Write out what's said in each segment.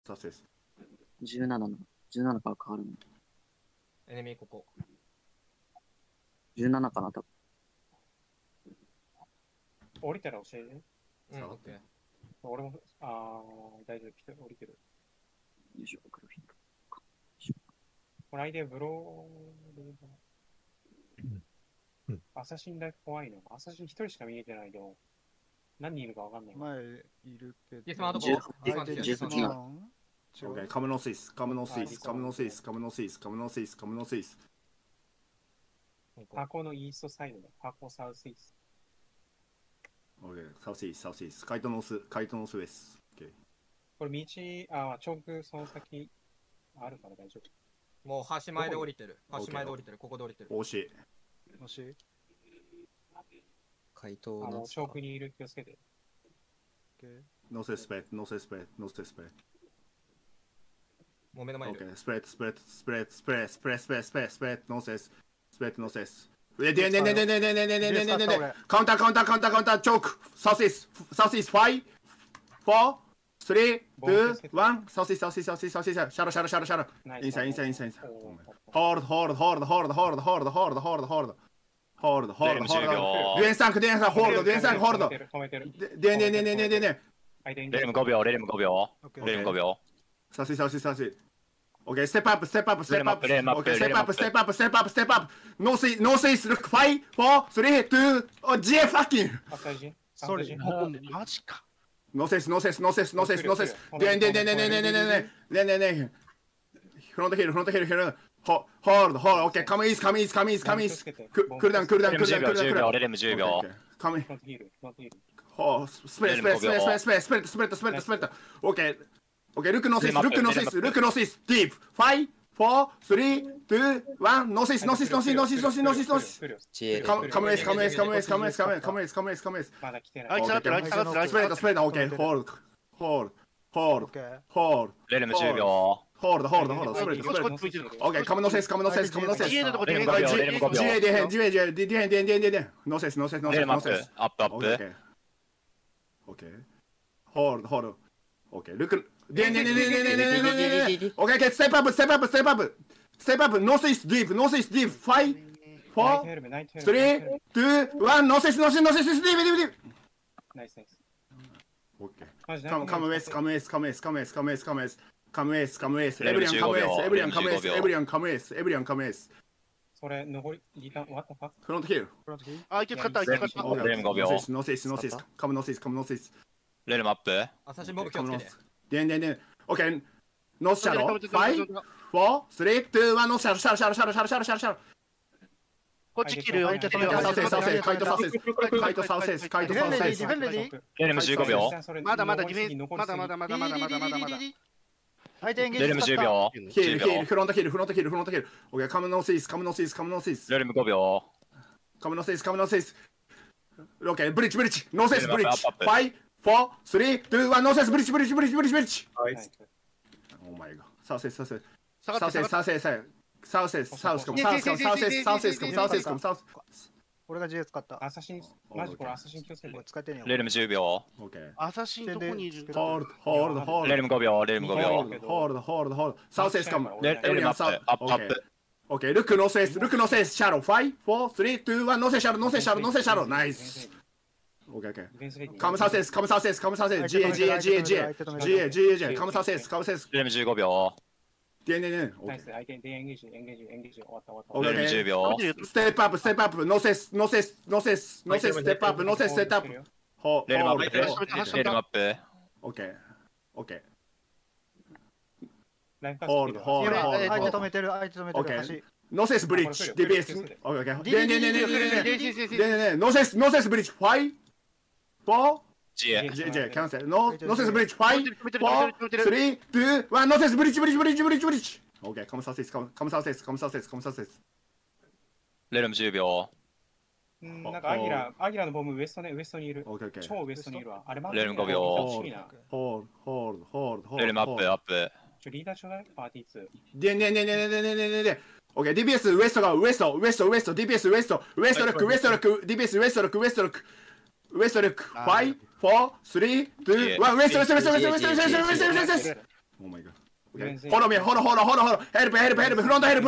サスです。 17から変わるの。 エネミーここ。 17かな、多分。 降りたら教えて。 うん、オッケー。 俺も、大丈夫、降りてる。 よいしょ、黒ヒント。 この間ブロー、アサシンだけ怖いの。アサシン一人しか見えてないと、何人いるかわかんない。 前いるけど。 ディスマート 10 コー。 10 OK、カムノスイス、カムノスイス、カムノスイス、カムノスイス、カムノスイス、カムノスイス。 箱のイーストサイドだ。箱サウスイース。 OK、サウスイス、サウスイス。カイトノス、カイトノスウェス。OK。 これ道、チョークその先あるから大丈夫。 もう橋前で降りてる。橋前で降りてる。ここで降りてる。 惜しい。 もし回答のチョークにいる気をつけて。 ノセスペット、ノセスペット、ノセスペット。 もう目の前いる。 OK、スプレッド、スプレッド、スプレッド、スプレッド、スプレッド、スプレッド、スプレッド、スプレッド、ノセス、スプレッド、ノセス。カウンター、カウンター、カウンター、カウンター、チョーク、サウスイス、サウスイス、5、4、3、2、1、サウスイス、サウスイス、サウスイス、サウスイス、シャロ、シャロ、シャロ、シャロ。インサイ、インサイ、インサイ、インサイ。ホールド、ホールド、ホールド、ホールド、ホールド、ホールド、ホールド、ホールド、ホールド。ホールド、ホールド、ホールド。デュエンサンク、デュエンサンク、ホールド、デュエンサンク、ホールド。でねねねねねね。 レルム5秒、レルム5秒。レルム5秒。 サウスイス、サウスイス、サウスイス。OK、ステップアップ、ステップアップ、ステップアップ。 レルムアップ、 OK、ステップアップ、ステップアップ、ステップアップ、ステップアップ。ノースイス、ノースイス、ルック、5、4、3、2、GF ファッキン。 それ、マジか。 ノーセス、ノーセス、ノーセス、ノーセス、ノーセス。でねねねねねねねねねねね。フロントヒル、フロントヒル、ヒル。ホールド、ホールド、OK、カムイース、カムイース、カムイース、カムイース。クールダウン、クールダウン、クールダウン、クールダウン。 レルム10秒。 カムイホースプレッド、スプレッド、スプレッド、スプレッド、スプレッド、スプレッド、スプレッド。OK、OK、ルックノーセス、ルックノーセス、ルックノーセス、ディープ。5、4、3、2、1、ノーセス、ノーセス、ノーセス、ノーセス、ノーセス、ノーセス、ノーセス。カムエス、カムエス、カムエス、カムエス、カムエス、カムエス、カムエス、カムエス。 まだ来てない。 あいつ上がってる、あいつ上がってる。 スプレッド、スプレッド、OK、ホールド、ホールド、ホールド、ホールド。 レルム10秒。 ホールド、ホールド、ホールド、スプレッド、スプレッド。OK、カムノーセス、カムノーセス、カムノーセス。 GA のとこでレルム5秒、レルム5秒。 GA でへん、GA でへん、でへん、ノーセス、ノーセス、ノーセス、ノーセス。 アップアップ。 OK、ホールド、ホールド。OK、ルック、でねねねねねねねね。OK、ステップアップ、ステップアップ、ステップアップ。ステップアップ、ノースイス、ディープ、ノースイス、ディープ。5、4、3、2、1、ノーセス、ノーセス、ノーセス、ディープ、ディープ、ディープ。 ナイスナイス。 OK。カムウエス、カムウエス、カムウエス、カムウエス、カムウエス、カムウエス。カムエス、カムエス、エブリアンカムエス、エブリアンカムエス、エブリアンカムエス、エブリアンカムエス。 それ、残り、リターン、終わったかフロントヒル。 あ、いけ使った、いけ使った。 レルム5秒。 ノーセス、ノーセス、カムノーセス、カムノーセス。 レルムアップ。 アサシンボブ気をつけて。 でんでんでん。OK、ノーシャロー。5、4、3、2、1、ノーシャロー、シャロー、シャロー、シャロー、シャロー、シャロー、シャロー、シャロー。 こっち切るよ、 カイトサウセス、カイトサウセス、カイトサウセス、カイトサウセス。 レルム15秒。 まだまだディフェンス、まだまだまだまだまだまだまだ。 レルム10秒。 ヒル、ヒル、フロントヒル、フロントヒル、フロントヒル。OK、カムノーセス、カムノーセス、カムノーセス。 レルム5秒。 カムノーセス、カムノーセス。OK、ブリッジ、ブリッジ、ノーセス、ブリッジ。5、4、3、2、1、ノーセス、ブリッジ、ブリッジ、ブリッジ、ブリッジ、ブリッジ。お前が。サウセス、サウセス。サウセス、サウセス、サウセス、サウセス、サウセス、サウセス、サウセス、サウセス、サウセス、サウセス。 俺が GA 使った。 アサシン、マジこれアサシン気をつけて。 使ってねよ。 レルム10秒。 アサシンどこにいる？ ホールド、ホールド、ホールド。 レルム5秒、レルム5秒。 ホールド、ホールド、ホールド。サウセスカム。 レルムアップ、アップアップ。 OK、ルックノーセス、ルックノーセス、シャロー。5、4、3、2、1、ノーセス、シャロー、ノーセス、シャロー、ノーセス、シャロー。ナイス。OK、カムサウセス、カムサウセス、カムサウセス。GA、GA、GA、GA。GA、GA、GA。カムサウセス、カムサウセス。 レルム15秒。 でねね。 ナイス、相手にエンゲージ、エンゲージ、エンゲージ、終わった終わった。 レルム10秒。 ステップアップ、ステップアップ、ノーセス、ノーセス、ノーセス、ノーセス、ステップアップ、ノーセス、ステップアップ。 レルムアップ、レルムアップ。 OK、OK。 ホールド、 ホールド、ホールド。 相手止めてる、相手止めてる。 OK。ノーセスブリッジ、DBS。OK、でねねねねねね。ノーセス、ノーセスブリッジ、5、4、 GA、 キャンセル。ノーセスブリッジ、5、4、3、2、1、ノーセスブリッジ、ブリッジ、ブリッジ、ブリッジ、ブリッジ。OK、カムサウセス、カムサウセス、カムサウセス、カムサウセス。 レルム10秒。 なんかアギラのボムウエストね、ウエストにいる。超ウエストにいるわ。あれレルム5秒。 ホールド、ホールド、ホールド。 レルムアップ、アップ。 リーダーちょうだい、パーティー2。 でねねねねねねねね。OK、DBS ウエストがウエスト、ウエスト、ウエスト、DBS ウエスト、ウエストルック、ウエストルック、DBS ウエストルック、ウエストルック、ウエストルック、5、4、3、2、1、ウエスト、ウエスト、ウエスト、ウエスト、ウエスト、ウエスト、ウエスト、ウエスト、ウエスト。 Oh my god. Okay. Hold on me, hold on. Help. Front help.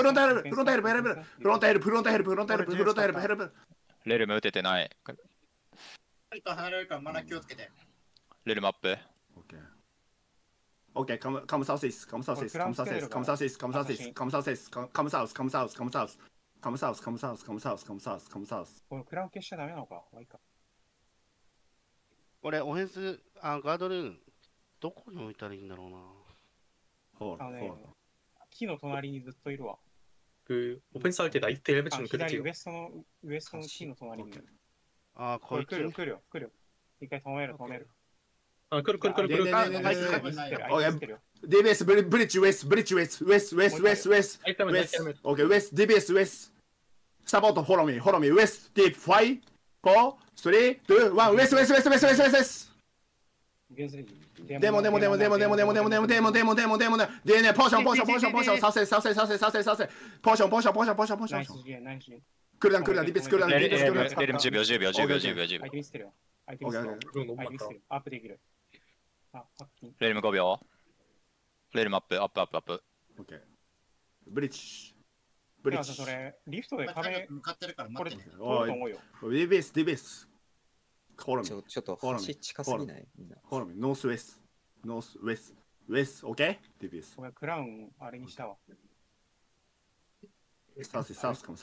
レルム打ててない。 離れるからマナ気をつけて。 レルムアップ。 Okay, come southeast. Come south. このクラウン消しちゃダメなのか。まあいいか。 俺、オフェンス、ガードルーン、どこに置いたらいいんだろうな。 木の隣にずっといるわ。 그 오펜스 할 때 나이트 엘베 좀 左 그랬지요. ウエストの木の隣にいる。 こいつ。 来るよ。一回止める。 아, 그래. DBS bridge west. Okay, west. DBS west. Support follow me. West deep 5 4 3 2 1 west. 데모 포션 포션 그러단 디비스 レルム10秒。 相手見せてるよ。相手見せてるよ。アップできる。 レルム5秒。レルムアップ。 Okay. Bridge. でもさ、それ、リフトで壁、 向かってるからこれ、 待ってね。 通ると思うよ。 DBS. ちょっと橋近すぎないみんな。 Northwest. West. Okay? DBS. これ、クラウン、あれにしたわ。 South come.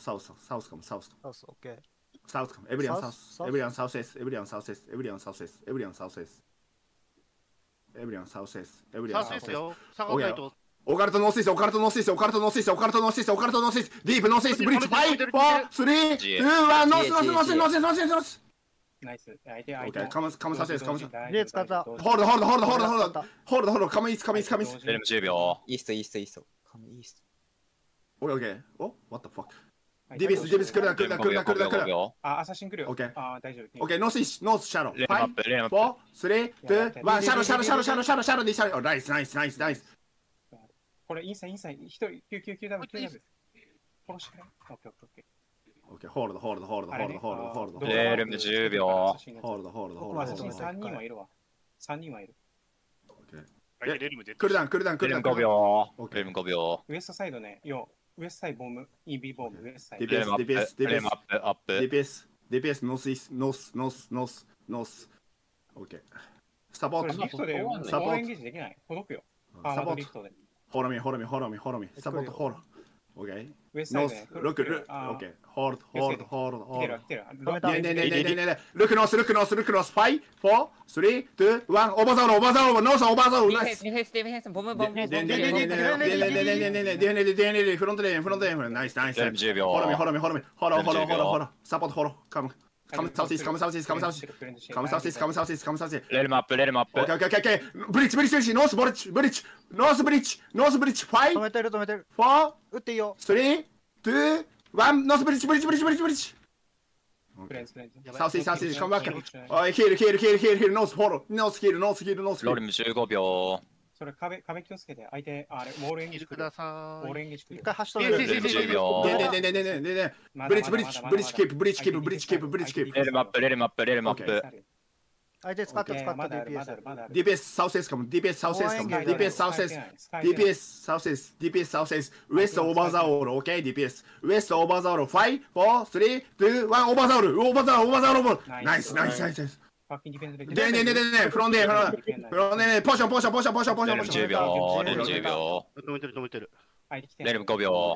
OK。 South come. Everyone southwest. よ。下がらないと。 オカルトノーシス、Deepノーシス、ブリッジ、5、4、3、2、1、ノース。 ナイス。相手、 come southwest. レー使った。 Hold. Come east. レルム10秒。 イースト。カムイースト。 Okay. Oh, what the fuck? DBS 来るな。 アサシン来るよ。大丈夫。 Okay, North shadow. レルムアップ。 5、4、3、2、1、シャドウ。ナイス。 これ、インサイ、一人、9ダブル。殺してくれ。オッケー。 ホールド。 レルム10秒。 ホールド。 3人はいるわ。 来るだん。 レルム5秒。 ウエストサイドね、ウエストサイドボム、EB ボム、ウエストサイド。 レルムアップ。 DPS, North. OK。サポート。 リフトで応援ゲージできない。届くよ。 サポート。 リフトで。 ホロミ。サポート、ホロ。OK。 ウエストサイドね。 ロック。OK。ホールド。 来てる。 ね。ルックノース。5、4、3、2、1、オーバーザール、ノース、オーバーザール、ナイス。 ディフェンス、ボム。 フロントレーン、ナイス。 レルム10秒。 ホロミ。サポート、ホロ。Come southeast. レルムアップ。 Okay. ブリッジ。ノースブリッジ。5、 止めてる。 4、 打っていいよ。 3、2、1、ノースブリッジ。Southeast. Come back. Here. North. Here. ロルム15秒。 それ壁気をつけて、相手、あれ、ウォールエンゲージ来る。 一回走っレルム10秒。 ブリッジキープ。 レルムアップ。 相手使った DPS Southeast かも DPS Southeast West over the all OK DPS West over the all 5 4 3 2 1 over the all Nice フロンデポーションレルム10秒。 止めてるレルム5秒。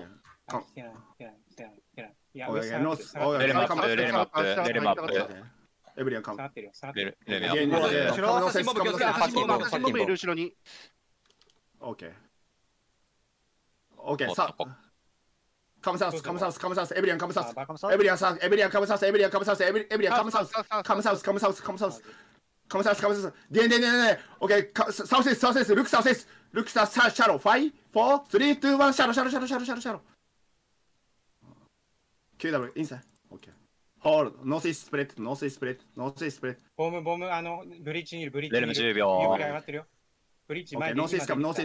レルムアップ。 エブリアンカム。 レルムアップ。 後ろに。 オッケー。さあ。カムサウス。エブリアンカムサウス。エブリアンカムサウス。で。オッケー。サウス。ルックサウス。シャロー。5、4、3、2、1、シャロー。QW、インサイ。オッケー。ホールド、ノースイスプレッド。 ボム、ブリッジにいる。 レルム10秒。 ブリッジ前に。 ノースイスカム。 透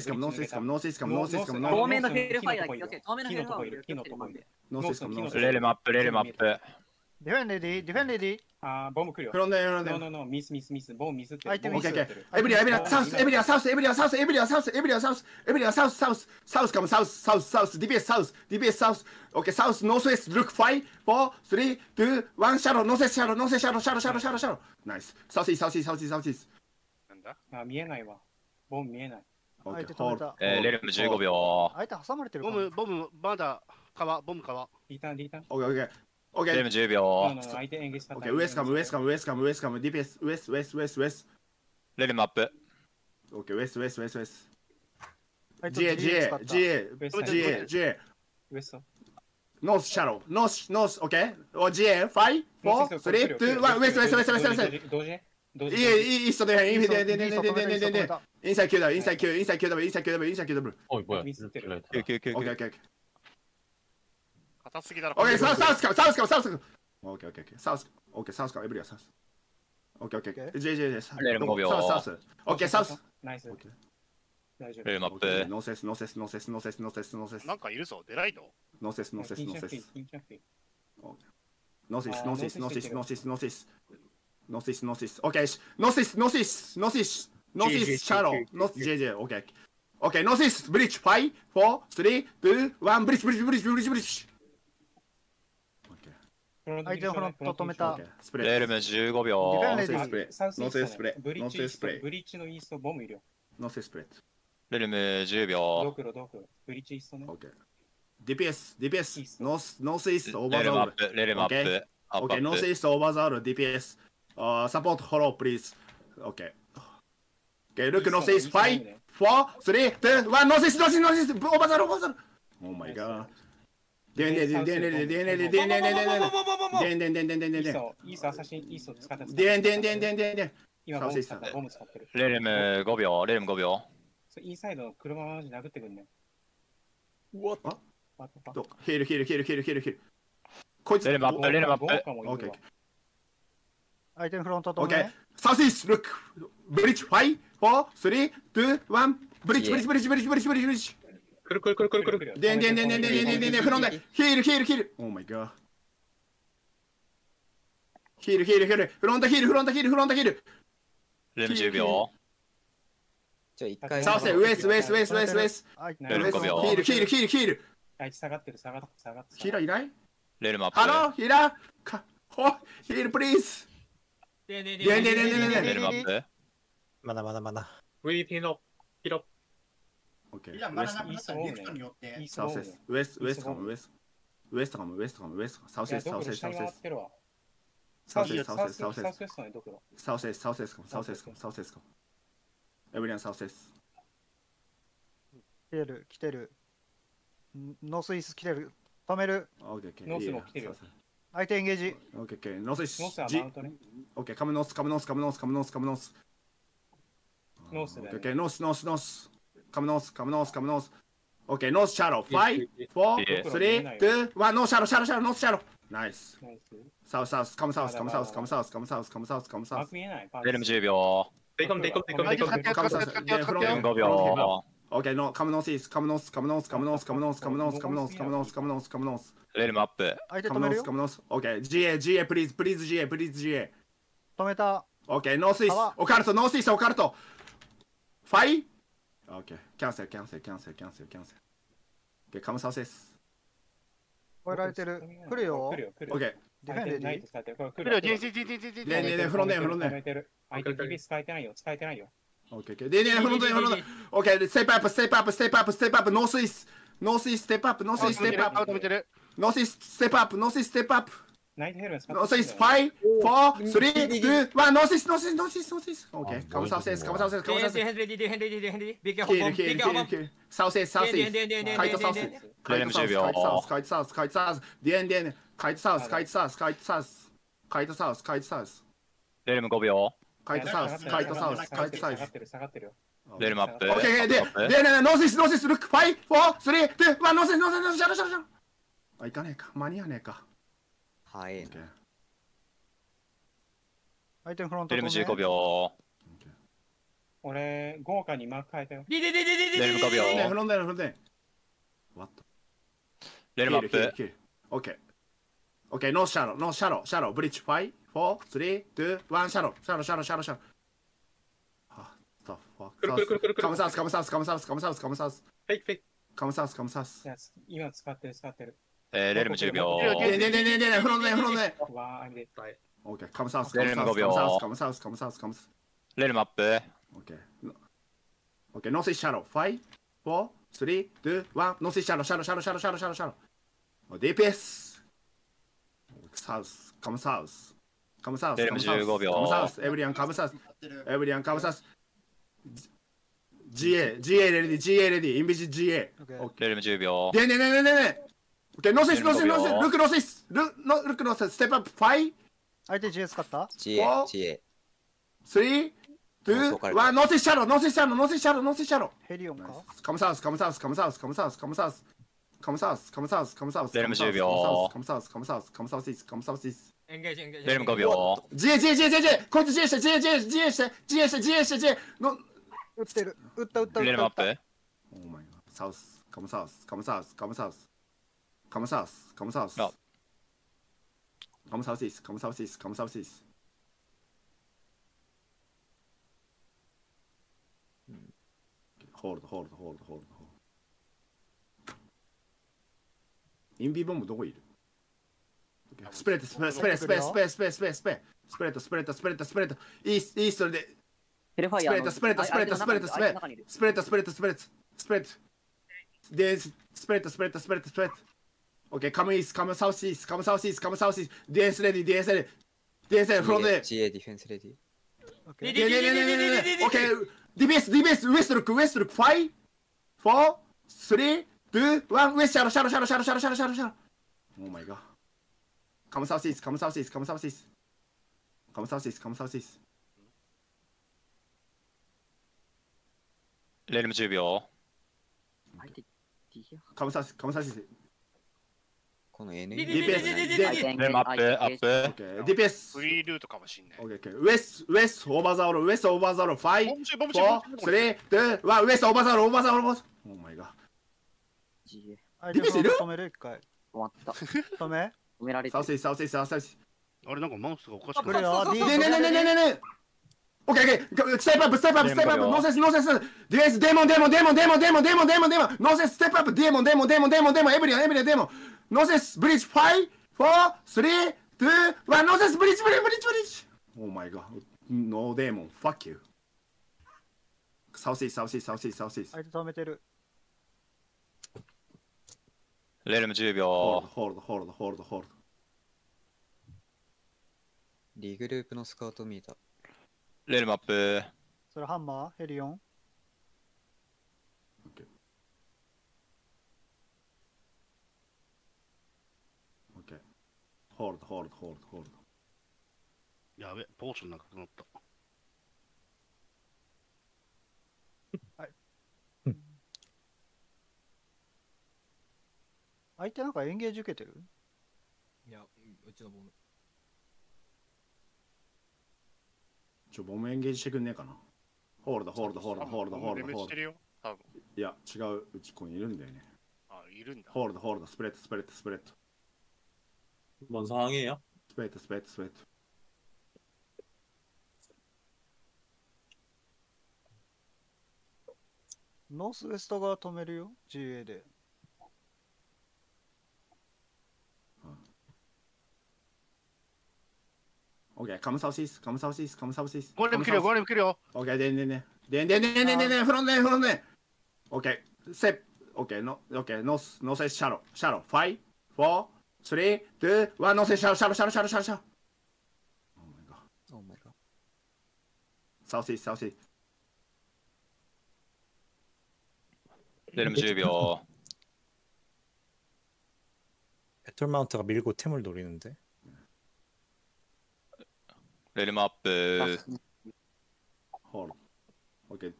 明のヘルファイアー気をつけて。 レルムアップ。 ディフェンレディ、ディフェンレディ。 あー、ボム来るよ。 フロントエンフロントエン。 ノーノーノー、ミスミスミス、ボムミスって。 相手ミスオッケーオッケー。エブリアエブリアサウスエブリアサウスエブリアサウスエブリアサウスエブリアサウスエブリアサウスサウスサウスカムサウスサウスサウス DPS サウス DPS サウスオッケーサウスノースウェスルック5 4 3 2 1シャローノースシャローノースシャローシャローシャローシャローシャローナイスサウスイーサウスイーサウスイーサウスイーなんだあ、見えないわ。ボム見えない。 オッケー相手止めた。 レルム15秒。 相手挟まれてるかな。 ボム、ボム、まだ、川、ボム川。 リターン、リターン。 オッケーオッケーオッケーレルム10 ノー秒。 ノー相手エンゲージオッケーウエスカムウエスカムウエスカムウエスカム DPS ウエスウエスウエスウエスレルムアップ。 オッケーウエスウエスウエスウエス相手 GA 使 GA った GA ウエス GA GA ウエスト。 ノースシャローノースノースオッケーお GA 5 4 3 2 1ウエスウエスウエスウエスウエス同時ね同時いいイーストでインフィデでインサイ QW インサイ Q インサイ QW インサイ QW インサイ QW おい、뭐야。 ミスってる。 オッケーオッケー硬すぎだろ。 オッケーサウスサウスカムサウスカムサウスカムオッケーオッケーオッケーサウスオッケーサウスカムエブリアサウスオッケーオッケー JJ レルム5秒。 サウスサウスオッケーサウスナイス。大丈夫。 レルムアップ。 ノーセスノーセスノーセスノーセスノーセスノーセスなんかいるぞ、デライト。 ノーセスノーセスノーセスキンチャンフィー。 ノーセスノーセスノーセスノーセスノーセスノーセスノーセスオッケーノーセスノーセスノーセスノーセスシャローノーセス JJ オッケーオッケーノーセスブリッジ5 4 3 2 1ブリッジブリッジブリッジブリッジブリッジ相手のフロント止めた。 スプレーレルム15秒。 ディフェンレディノーセスプレーサウスイーストノーセスプレーブリッジノーセスプレーブリッジのイーストボムいるよ。 ノーセスプレーレルム10 ド秒。 クロドクロ。ブリッジイーストね。 オッケー DPS ノースイーストオーバーレルザールムアップ。レルムアップ。アップア OK ノースイッーストオーバーザール DPS サポートフォロープリーズ OK OK ルックノースイースト5 4 3 2 1ノースイーストノースイーストノースイーストオーバーザールオーバーザール Oh my god でんでんでんでんでんでんでんでんでんでんでんでんでんでんでんでんイーストアサシンイースト使った。 でんでんでんでんでんでん今ボム使った。ボム使ってる。 プ。レルム5秒。レルム5秒。 インサイドの車マジ殴ってくんね。 ヒールヒールヒールヒールヒールヒールこいつレルムアップ。レルムアップ。 OK 相手のフロント止 OK め。 サウスイーストルックブリッジ5 4 3 2 1ブリッジブリッジブリッジブリッジブリッジブリッジブリッジくるくるくるくるくる。 でんでんでんでんでんでんでんでんでんフロントヒールヒールヒール Oh my god ヒールヒールヒールフロントヒールフロントヒールフロントヒールレルム10秒。 じゃあ一回。 サウスウエスウエスウエスウエスウエスレルム5秒。 ヒールヒールヒールヒールあいつ下がってる下がってる下がってる。 ヒーラーいないレルムアップ。 ハローヒーラーかヒールプリーズででででんでんでんでんでんでんレルムアップ。 まだまだまだ。 ウィーピーのピロ。 いや、まだなくなったらリフトによって。 サウスですウエスウエスカムウエスウエストカムウエストカムウエスサウスですサウスですサウスですサウスですサウスですサウスですサウスですサウスですサウスですサウスですエブリアンサウスです来てる、来てる。ノースイース来てる。止める。 オッケーノースも来てるよ。 相手エンゲージ。 オッケーオッケーノースイースノースはマウントね。 オッケーカムノースカムノースカムノースカムノースカムノースノースだよねオッケーノースノースノースカムノースカムノースカムノースオッケーノースシャロー5 4 3 2 1ノースシャローシャローシャローノースシャローナイスサウスサウスカムサウスカムサウスカムサウスカムサウスカムサウスカムサウスレルム10秒。 テイコムテイコムテイコムテイコム。 カムサウスレルム5秒。 オッケーノーカムノースイースカムノースカムノースカムノースカムノースカムノースカムノースカムノースカムノースカムノースレルムアップ。 相手止めるよ。 カムノースオッケー GA プリーズプリーズ GA プリーズ GA 止めた。 オッケーノースイースオカルトノースイースオカルトファイオッケーキャンセルキャンセルキャンセルキャンセルキャンセルオッケーカムサウスです超えられてる。来るよ。 オッケーディフェンレディ。 来るよ。 でフロントフロント相手 DB 使えてないよ使えてないよ。 オッケーでフロントフロントオッケーステップアップステップアップステップアップステップアップノースイースノースイースステップアップノースイースステップアップノースイースステップアップノースイースステップアップナイトヘルメットノースイース5 4 3 2 1ノースイースノースイースノースイースノースイースオッケーカムサウスですカムサウスですカムサウスですヘンリーディヘンリーディヘンリービッグヒールヒールヒールヒールサウスですサウスですカイトサウスカイトサウスカイトサウスカイトサウスデンデンカイトサウスカイトサウスカイトサウスカイトサウスカイトサウスレルム5秒。 カイトサウスカイトサウスカイトサウス下がってるよ。 レルムアップ。 オッケーでノースイースノースイースルック5 4 3 2 1ノースイースノースイースシャロシャロシャロあいかねえか間に合わねえかはい。 相手のフロントレルム止め。 15秒。 俺豪華にマーク変えたよ。 レルム5秒。 フロントフロントワットレルムアップ。 オッケー Okay, no shadow, no shadow, shadow. Bridge 5, 4, 3, 2, 1, shadow, shadow, shadow, shadow, shadow. Ah, the fuck. Come south, come south, come south, come south, come south. フェイクフェイク。 Come south, come south. いや今使ってる使ってる。 レルム10秒。 ね、フロントね、フロントね。 わあ、で。 Okay, come south, レルム5 come 秒。 south, come south, come south, come south. レルムアップ。 Okay. Okay, no see shadow. 5, 4, 3, 2, 1. No see shadow, shadow, shadow, shadow, shadow, shadow, shadow. DPS. South, come south. Come south, come south. Come south, everyone come south. Everyone come south. GA ready, GA ready. Invisible GA. レルム10秒。 ね。Okay, no see, no see, no see. Look, no see. Look, no see. Step up. 5, 相手 GA 使った GA。 3, 2, 1. No see shadow, no see shadow, no see shadow, no see shadow. ヘリオンか Come south, come south, come south, come south, come south. Come south, come south, come south. レルム10秒。 Come south, come south, come south east, come south east. エンゲージエンゲージ。 レルム5秒。 GA こいつ GA して GA しての撃ってる。撃った。 レルムアップ。 Oh my god. South, come south, come south, come south. Come south, come south. No. Come south east, come south east, come south east. Hold. インビボムどこいる？スプレッドイーストでヘルファイヤーのスプレッドでスプレッド OK come east come south east come south east come south east DS readyフロントで GA ディフェンスレディ。 OK DBS ウエストルック5 4 3 2 1 ウエストシャロ Oh my god Come south east レルム10秒。 Come south east この N。 レルムアップ。 OK DPS フリールートかもしんない。 OK West over the road 5 4 3 2 1 West over the road Oh my god 相手フロント止める一回。 終わった。 止め止められてる。 South east あれなんかマウスがおかしく来るよ。 ねOK Step up No sense DS Demon No sense Step up Demon Everyone Demon No sense Bridge 5 4 3 2 1 No sense Bridge Oh my god No Demon Fuck you South east 相手止めてる。 レルム10秒。 Hold リグループのスカウト見えた。 レルムアップ。 それハンマーヘリオン OK Hold やべポーションなくなった。 相手なんかエンゲージ受けてるいや、うちのボム。 ボムエンゲージしてくんねえかな。ホールド。 してるよ多分。 いや、違う、うちここにいるんだよね。 あ、いるんだ。 ホールド、スプレッド。 뭔 상황이에요? スプレッド。 ノースウエスト側止めるよ。GA で。 OK、come south east。 ゴーレム来るよ。 OK、でん、フロントね。OK、OK、ノースシャロ。5、4、3、2、1、ノースシャロ。 Oh my god。 サウスイース。 レルム10秒。 배틀마운트가 밀고 템을 노리는데. 레르마 앞에. 홀. 오케이.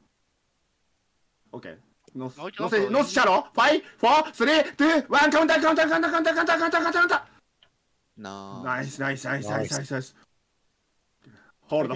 노스 샤로. 5, 4, 3, 2, 1. 카운터. 나이스. 홀드.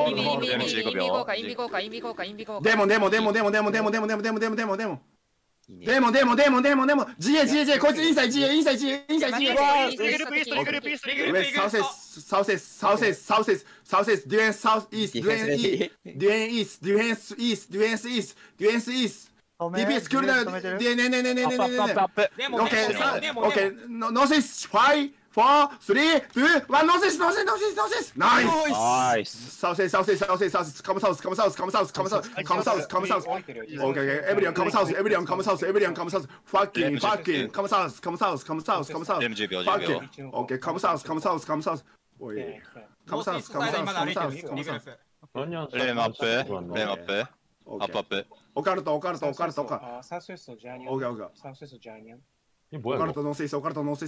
데몬. デーモン、GA、こいつインサイ、GA、インサイ、GA、インサイ、GA。 リグループイースト、リグループイースト、リグループイースト。 サウスエス、ディフェンスサウスイース、ディフェンスサウスイース、ディフェンスイース、ディフェンスイース、ディフェンスイース、ディフェンスイース、ディフェンスイース。DPS クールダウン、ね。OK、ノーセイス、5、4、3、2、1、ノーセイス、ノーセイス、ノーセイス、ノーセイス。ナイス。サウスエス、カムサウス。OK、エブリアンカムサウス、ファッキン、カムサウス。OK、カムサウス。おい。カムサウス。 まだ歩いてるリグループ。 レームアップ。アップ。 オカルト。 サウスウエストジャーニアン。サウスウエストジャーニアン。 オカルトノースイス。 リグルー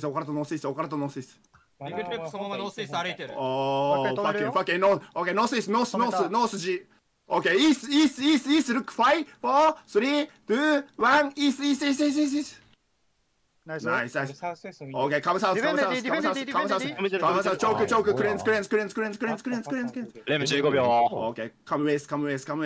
プそのままノースイス歩いてる。 おー、ファッキン、ノースイス、ノース G。OK、イース、ルック、5、4、3、2、1、イース。ナイス。OK、カムサウス、チョーク、クレンズ。 レーム15秒。 OK、カムウェイス。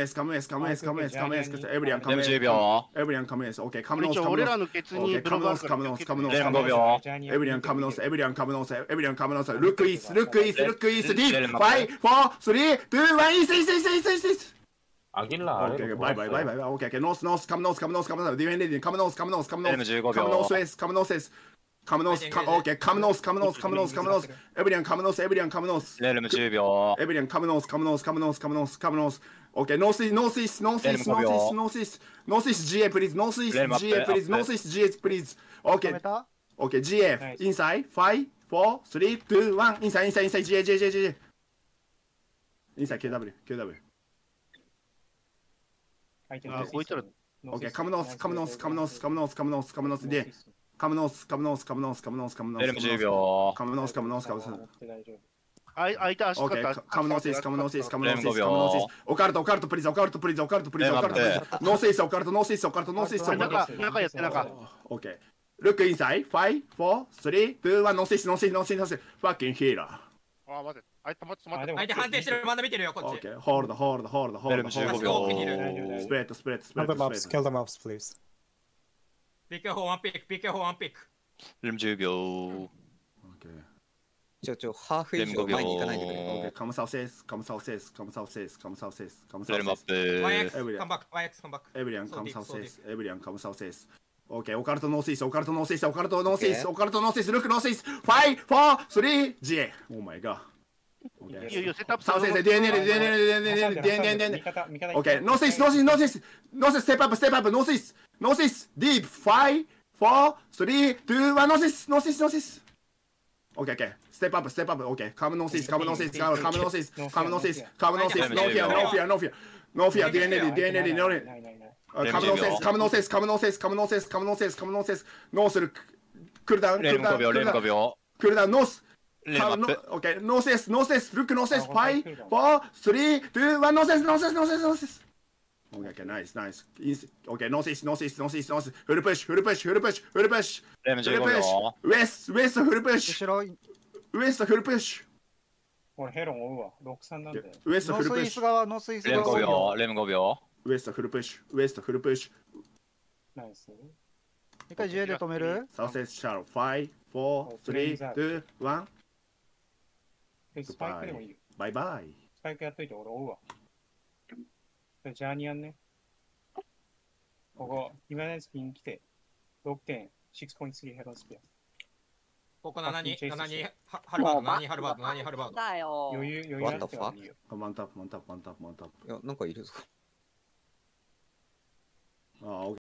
エブリアンカムウェイス。 10秒。 OK、カムノース。 俺らのケツにブログあるから。 レーム5秒。 エブリアンカムノース。ルックイース、ディー、5、4、3、2、1、イース。 アギラー。 OK、バイ。OK、ノース、カムノース。ディフェンディ、カムノース。 レーム15秒。 カムノース、OK、カムノース。エブリアンカムノース。 レーム10秒。 エブリアンカムノース。OK、ノースイス、GA プリーズ、ノースイス、GA プリーズ。OK、GA、インサイ、5、4、3、2、1、インサイ、GA。インサイ、KW。 こいつら。 OK、カムノース、で、カムノース。 レーム10秒。 カムノース。 相手足 OK、カムノース。 レーム5秒。 オカルト、プリーズ。ノースイス、オカルト。 中やって中。 OK、ルックインサイ、5、4、3、2、1、ノースイス。ファッキンヒーラー。 あ、待って。相手待って。 相手判定してる。まだ見てるよ、こっち。 OK、ホールド。 レーム15秒。 スプレッド。 Kill the mobs, please. Be careful, one pick. レーム10秒。 ハーフ以上前に行かないでくれ。 OK、カムサウセス。 レームアップ。 YX come back. エブリアンカムサウセス。OK、オカルトノースイス、ルックノースイス、5、4、3、GA。オーマイガー。 いや、セットアップサウセス、デン。OK、ノースイス、ステップアップ、ノースイス、ディープ、5、4、3、2、1、ノースイス。OK、ステップアップ、OK、カムノースイス、ノーフィア、DNL、カムノースル、クルダウン、 レーム5秒。 クルダウン、ノース。 レームアップ。 OK、ノーセス、ルックノーセス、5、4、3、2、1、ノーセス。OK、ナイス。OK、ノーセス、フルプッシュ。 レーム15秒。 ウエストフルプッシュ。 俺ヘロン追うわ。63なんで。 ウエストフルプッシュ。 ノースイスレーム5秒。 ウエストフルプッシュ。 ナイス。 一回 GA で止める。 サウセスシャロー、5、4、3、2、1。 スパイクでもいいよ。 バイバイ。 スパイクやっといて俺追うわ。ジャーニアンね。ここ、今のスピン来て、6点、6.3ヘロンスピア。 ここ7にハルバード。 余裕あってはいいよ。 ワンタップ。 いや、なんかいるぞ。 ああ、OK。